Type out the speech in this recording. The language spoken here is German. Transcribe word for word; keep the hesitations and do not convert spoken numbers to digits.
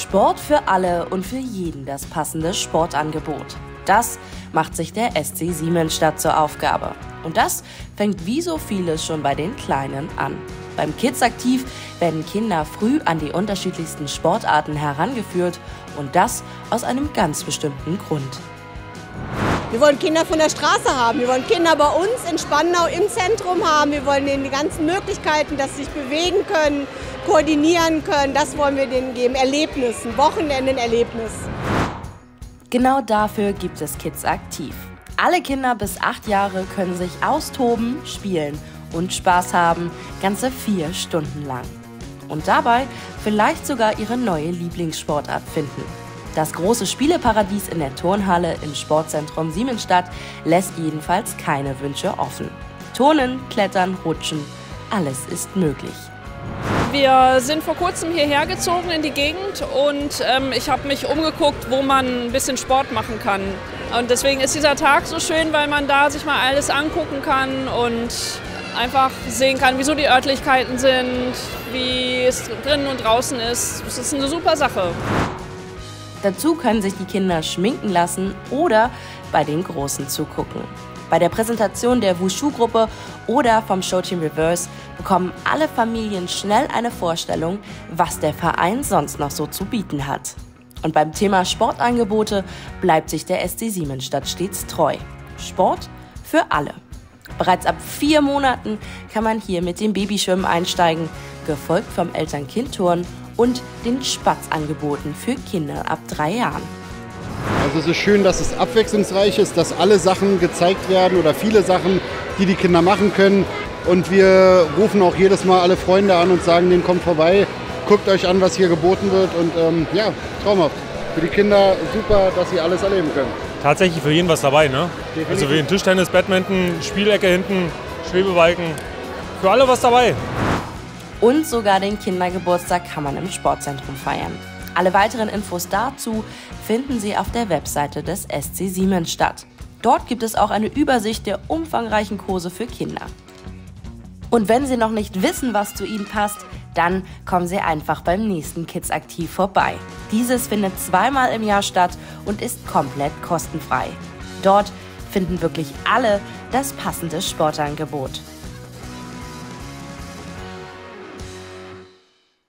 Sport für alle und für jeden das passende Sportangebot. Das macht sich der S C Siemensstadt zur Aufgabe. Und das fängt wie so vieles schon bei den Kleinen an. Beim Kids Aktiv werden Kinder früh an die unterschiedlichsten Sportarten herangeführt und das aus einem ganz bestimmten Grund. Wir wollen Kinder von der Straße haben, wir wollen Kinder bei uns in Spandau im Zentrum haben, wir wollen denen die ganzen Möglichkeiten, dass sie sich bewegen können, koordinieren können, das wollen wir denen geben, Erlebnis, ein Wochenendenerlebnis. Genau dafür gibt es Kids Aktiv. Alle Kinder bis acht Jahre können sich austoben, spielen und Spaß haben, ganze vier Stunden lang. Und dabei vielleicht sogar ihre neue Lieblingssportart finden. Das große Spieleparadies in der Turnhalle im Sportzentrum Siemensstadt lässt jedenfalls keine Wünsche offen. Turnen, Klettern, Rutschen, alles ist möglich. Wir sind vor kurzem hierher gezogen in die Gegend und ähm, ich habe mich umgeguckt, wo man ein bisschen Sport machen kann. Und deswegen ist dieser Tag so schön, weil man da sich mal alles angucken kann und einfach sehen kann, wieso die Örtlichkeiten sind, wie es drinnen und draußen ist. Das ist eine super Sache. Dazu können sich die Kinder schminken lassen oder bei den Großen zugucken. Bei der Präsentation der Wushu-Gruppe oder vom Showteam Reverse bekommen alle Familien schnell eine Vorstellung, was der Verein sonst noch so zu bieten hat. Und beim Thema Sportangebote bleibt sich der S C Siemensstadt stets treu. Sport für alle. Bereits ab vier Monaten kann man hier mit dem Babyschwimmen einsteigen, gefolgt vom Eltern-Kind-Turnen und den Spatzangeboten für Kinder ab drei Jahren. Also es ist schön, dass es abwechslungsreich ist, dass alle Sachen gezeigt werden oder viele Sachen, die die Kinder machen können. Und wir rufen auch jedes Mal alle Freunde an und sagen, denen kommt vorbei, guckt euch an, was hier geboten wird. Und ähm, ja, traumhaft. Für die Kinder super, dass sie alles erleben können. Tatsächlich für jeden was dabei, ne? Definitiv. Also wie ein Tischtennis, Badminton, Spielecke hinten, Schwebebalken. Für alle was dabei. Und sogar den Kindergeburtstag kann man im Sportzentrum feiern. Alle weiteren Infos dazu finden Sie auf der Webseite des S C Siemensstadt. Dort gibt es auch eine Übersicht der umfangreichen Kurse für Kinder. Und wenn Sie noch nicht wissen, was zu Ihnen passt, dann kommen Sie einfach beim nächsten Kids Aktiv vorbei. Dieses findet zweimal im Jahr statt und ist komplett kostenfrei. Dort finden wirklich alle das passende Sportangebot.